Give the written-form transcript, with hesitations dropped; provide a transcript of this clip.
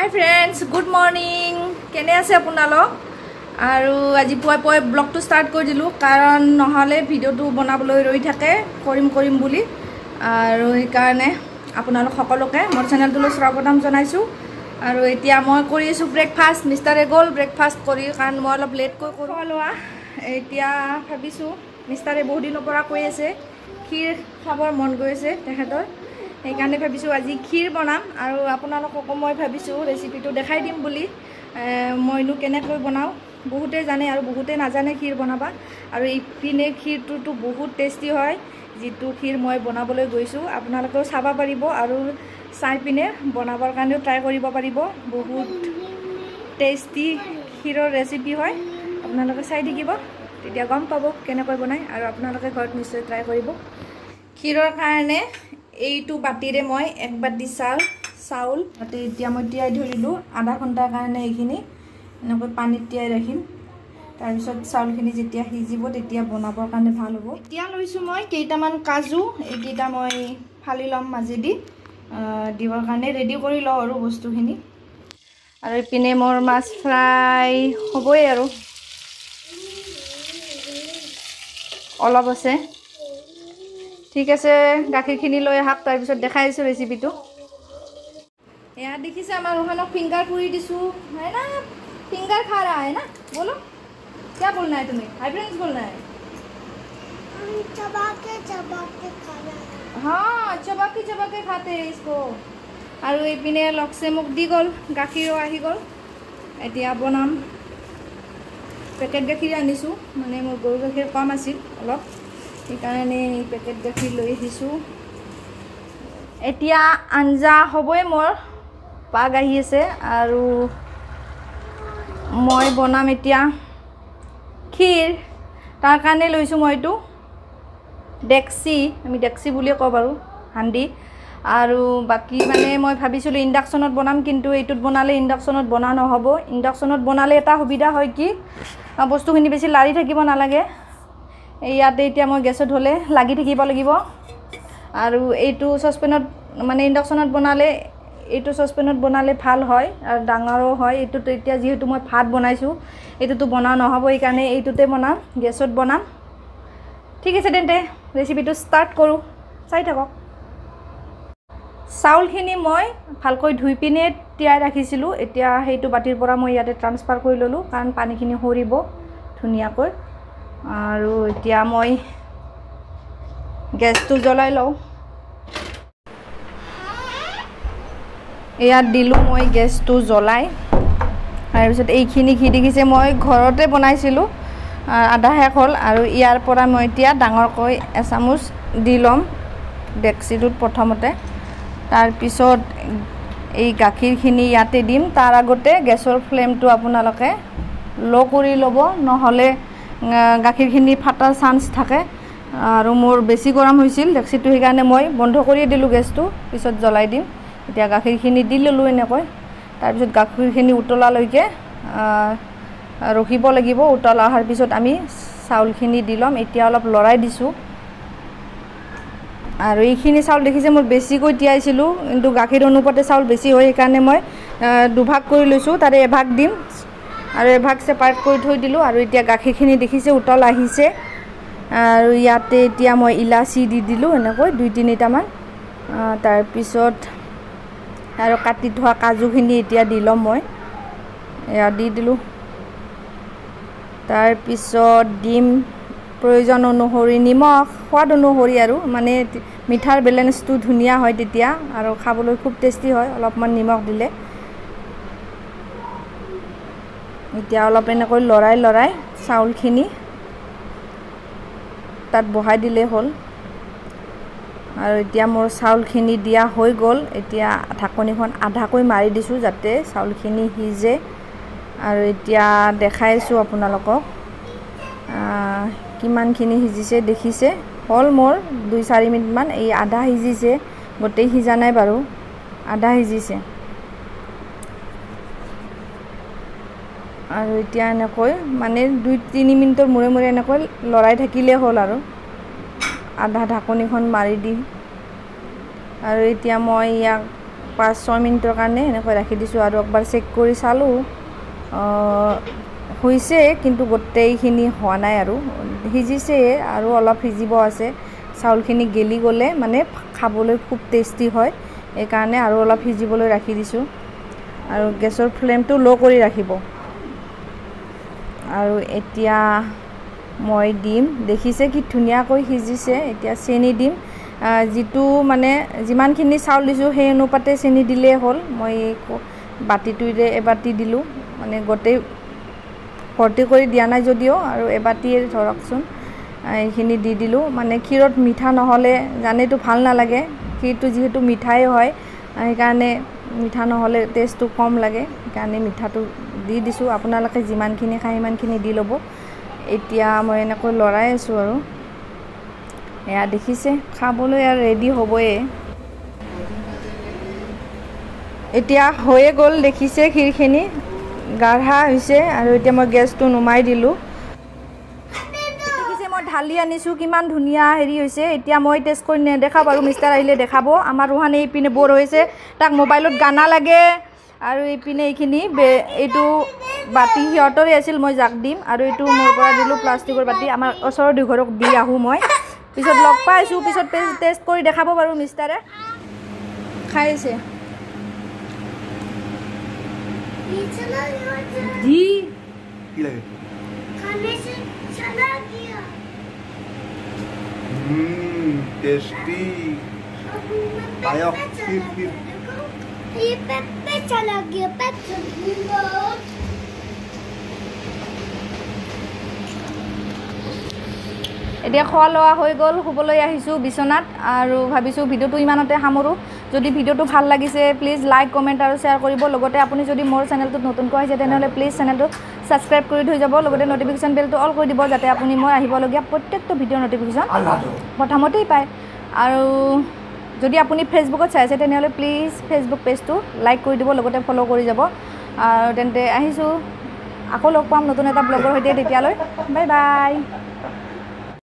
friends good morning केने आसे आपनालोक आरो আজি পুৱাই ব্লগটো স্টাर्ट কৰি দিলো কাৰণ নহলে ভিডিওটো বনাবলৈ ৰৈ থাকে কৰিম বুলি আৰু এই কাৰণে আপোনালোক সকলোকে মোৰ চেনেলটোলৈ স্বাগতম জনাইছো আৰু এতিয়া মই কৰি আছো ব্ৰেকফাষ্ট মিষ্টাৰে গল ব্ৰেকফাষ্ট কৰি কাৰণ মই অলপ লেট কৈ খোৱা এতিয়া ভাবিছো মিষ্টাৰে বহুত দিনৰ পৰা কৈ আছে ক্ষীৰ খাবৰ মন গৈছে তেখেতৰ এই কাৰণে ভাবিছো আজি ক্ষীৰ বনাম আৰু আপোনালোকক মই ভাবিছো ৰেচিপিটো দেখাই দিম বুলি মইনো কেনেকৈ বনাও বহুতে জানে আৰু বহুতে নাজানে ক্ষীৰ বনাবা আৰু ইপিনে ক্ষীৰটো বহুত টেষ্টি হয় যেটো ক্ষীৰ মই বনাবলৈ গৈছো আপোনালোকেও চাবা পাৰিব আৰু চাই পিনে বনাবৰ কাৰণে ট্ৰাই কৰিব পাৰিব বহুত টেষ্টি ক্ষীৰৰ ৰেচিপি হয় আপোনালোকে চাই থাকিব তেতিয়া গম পাব কেনেকৈ বনাই আৰু আপোনালোকে ঘৰত নিশ্চয় ট্ৰাই কৰিব ক্ষীৰৰ কাৰণে এইটো বাটিৰে মই এক বাটি চাউল তাতে এতিয়া মই তিয়াই ধৰিলো আধা ঘণ্টাৰ কাৰণে এইখিনি এনেকৈ পানীত তিয়াই ৰাখিম তাৰ পিছত চাউলখিনি যেতিয়া সিজিব তেতিয়া বনাবৰ কাৰণে ভাল হ'ব এতিয়া লৈছো মই কেইটামান কাজু এইকেইটা মই ফালি লম মাজেদি দিবৰ কাৰণে ৰেডি কৰি লওঁ আৰু বস্তুখিনি আৰু ইপিনে মোৰ মাছ ফ্ৰাই হ'বই আৰু অলপ আছে ঠিক আছে গাখীৰখিনি লৈ আহক তাৰ পিছত দেখাই আছো ৰেচিপিটো এয়া দেখিছে আমাৰ ওখানে फिंगर पूरी दिसु है ना फिंगर खा रहा है ना बोलो क्या बोलना है तुम्हें हाय फ्रेंड्स बोलना है चबा के खाना हाँ चबा के खाते हैं इसको और ये पिने लग से मुख दी गल गाखीरो आही गल एतिया बनाम पेकेट गाखीर आनिसु माने मोर गरु गाखीर कम आसिल अलप সেইকাৰণে পেকেট গাখীৰ লৈ আহিছো এতিয়া আঞ্জা হ'বই মোৰ পাগ আহি আছে আৰু মই বনাম এতিয়া ক্ষীৰ তাৰ কাৰণে লৈছো মইটো ডেক্সি আমি ডেক্সি বুলি কওঁ বাৰু হান্দি আৰু বাকি মানে মই ভাবিছিলো ইন্ডাকশনত বনাম কিন্তু এইটোত বনালে ইন্ডাকশনত বনা নহব ইন্ডাকশনত বনালে এটা সুবিধা হয় কি বস্তুখিনি বেছি লাৰি থাকিব নালাগে ইয়াতে এতিয়া মই গেছত হলে লাগি থাকিব লাগিব আৰু এইটো সসপেনত মানে ইন্ডাকশনত বনালে এইটো সসপেনত বনালে ভাল হয় আৰু ডাঙৰো হয় এইটো এতিয়া যেহেতু মই ভাত বনাইছো এইটোটো বনা নহব এই কাৰণে এইটোতে বনাম গেছত বনাম ঠিক আছে তেন্তে ৰেচিপিটো স্টাৰ্ট কৰো চাই থাকক চাউলখিনি মই ভালকৈ ধুই পিনে তিয়াই ৰাখিছিলো এতিয়া হেইটো বাটিৰ পৰা মই ইয়াতে ট্ৰান্সফাৰ কৰি ললো কাৰণ পানীখিনি হৰিব ধুনিয়াকৈ আৰু এতিয়া মই গেছটো জ্বলাই লওঁ ইয়াত দিলো মই গেছটো জ্বলাই তাৰ পিছত এইখিনি ঘি দেখিছে মই ঘৰতে বনাইছিলো আধা শেষ হ'ল আৰু ইয়াৰ পৰা মই এতিয়া ডাঙৰকৈ এচামুচ দি লম ডেক্সিটোত প্ৰথমতে তাৰ পিছত এই গাখীৰখিনি ইয়াতে দিম তাৰ আগতে গেছৰ ফ্লেমটো আপোনালোকে লো কৰি ল'ব নহলে গাখীৰখিনি ফাটাৰ চান্স থাকে আৰু মোৰ বেছি গৰম হৈছিল ডেক্সিটো সেইকাৰণে মই বন্ধ কৰি দিলো গেছটো পিছত জ্বলাই দিম এতিয়া গাখীৰখিনি দি ললো এনেকৈ তাৰ পিছত গাখীৰখিনি উতলা লৈকে ৰখিব লাগিব উতলা অহাৰ পিছত আমি চাউলখিনি দি লম এতিয়া অলপ লৰাই দিছো আৰু এইখিনি চাউল দেখিছে মোৰ বেছিকৈ তিয়াইছিলো কিন্তু গাখীৰ অনুপাতে চাউল বেছি হয় সেইকাৰণে মই দুভাগ কৰি লৈছো তাৰে এভাগ দিম আৰু এভাগ সেপাৰেট কৰি থৈ দিলো আৰু এতিয়া গাখীৰখিনি দেখিছে উতল আহিছে আৰু ইয়াতে এতিয়া মই ইলাচি দি দিলো এনেকৈ 2-3টা মান তাৰ পিছত আৰু কাটি থোৱা কাজুখিনি এতিয়া দি লম মই এয়া দি দিলো তাৰ পিছত দিম প্ৰয়োজন অনুসৰি নিমখ সোৱাদ অনুসৰি আৰু মানে মিঠাৰ বেলেন্সটো ধুনিয়া হয় তেতিয়া আৰু খাবলৈ খুব টেষ্টি হয় অলপমান নিমখ দিলে এতিয়া অলপ এনেকৈ লৰাই চাউলখিনি তাত বহাই দিলে হ'ল আৰু এতিয়া মোৰ চাউলখিনি দিয়া হৈ গ'ল এতিয়া ঢাকনিখন আধাকৈ মাৰি দিছো যাতে চাউলখিনি সিজে আৰু এতিয়া দেখাইছো আপোনালোকক কিমানখিনি সিজিছে দেখিছে হ'ল মোৰ 2-4 মিনিট মান এই আধা সিজিছে গোটেই সিজা নাই বাৰু আধা সিজিছে আৰু এতিয়া এনেকৈ মানে 2-3 মিনিটৰ মূৰে এনেকৈ লৰাই থাকিলে হ'ল আৰু আধা ঢাকনিখন মাৰি দি আৰু এতিয়া মই ইয়াক 5-6 মিনিটৰ কাৰণে এনেকৈ ৰাখি দিছোঁ আৰু একবাৰ চেক কৰি চালোঁ হৈছে কিন্তু গোটেইখিনি হোৱা নাই আৰু সিজিছে আৰু অলপ সিজিব আছে চাউলখিনি গেলি গ'লে মানে খাবলৈ খুব টেষ্টি হয় এইকাৰণে আৰু অলপ সিজিবলৈ ৰাখি দিছোঁ আৰু গেছৰ ফ্লেমটো ল' কৰি ৰাখিব আৰু এতিয়া মই দিম দেখিছে কি ধুনীয়াকৈ সিজিছে এতিয়া চেনি দিম যিটো মানে যিমানখিনি চাউল দিছোঁ সেই অনুপাতে চেনি দিলেই হ'ল মই বাতিটোৰে এবাতি দিলোঁ মানে গোটেই ভৰ্তি কৰি দিয়া নাই যদিও আৰু এবাতিয়ে ধৰকচোন এইখিনি দি দিলোঁ মানে ক্ষীৰত মিঠা নহ'লে জানেতো ভাল নালাগে ক্ষীৰটো যিহেতু মিঠাই হয় সেইকাৰণে মিঠা নহ'লে টেষ্টটো কম লাগে সেইকাৰণে মিঠাটো দি দিছোঁ আপোনালোকে যিমানখিনি খায় সিমানখিনি দি ল'ব এতিয়া মই এনেকৈ লৰাই আছোঁ আৰু এয়া দেখিছে খাবলৈ আৰু ৰেডি হ'বই এতিয়া হৈয়ে গ'ল দেখিছে ক্ষীৰখিনি গাঢ়া হৈছে আৰু এতিয়া মই গেছটো নুমাই দিলোঁ দেখিছে মই ঢালি আনিছোঁ কিমান ধুনীয়া হেৰি হৈছে এতিয়া মই টেষ্ট কৰি নেদেখাওঁ বাৰু মিষ্টাৰ আহিলে দেখাব আমাৰ ৰোহানে এইপিনে বৰ হৈছে তাক মোবাইলত গানা লাগে আৰু এইপিনে এইখিনি এইটো বাতি সিহঁতৰে আছিল মই জাক দিম আৰু এইটো মোৰ পৰা দিলোঁ প্লাষ্টিকৰ বাতি আমাৰ ওচৰৰ দুঘৰক দি আহোঁ মই পিছত লগ পাইছোঁ পিছত টেষ্ট কৰি দেখাব বাৰু মিষ্টাৰে খাইছে जी কি লাগে खाने से चला गया टेस्टी पायक खीर ये पे चला गया पे এতিয়া খোৱা লোৱা হৈ গ'ল শুবলৈ আহিছোঁ বিচনাত আৰু ভাবিছোঁ ভিডিঅ'টো ইমানতে সামৰোঁ যদি ভিডিঅ'টো ভাল লাগিছে প্লিজ লাইক কমেণ্ট আৰু শ্বেয়াৰ কৰিব লগতে আপুনি যদি মোৰ চেনেলটোত নতুনকৈ আহিছে তেনেহ'লে প্লিজ চেনেলটো ছাবস্ক্ৰাইব কৰি থৈ যাব লগতে নটিফিকেশ্যন বেলটো অল কৰি দিব যাতে আপুনি মই আহিবলগীয়া প্ৰত্যেকটো ভিডিঅ'ৰ নটিফিকেশ্যন প্ৰথমতেই পায় আৰু যদি আপুনি ফেচবুকত চাই আছে তেনেহ'লে প্লিজ ফেচবুক পেজটো লাইক কৰি দিব লগতে ফ'ল' কৰি যাব আৰু তেন্তে আহিছোঁ আকৌ লগ পাম নতুন এটা ব্লগৰ সৈতে তেতিয়ালৈ বাই বাই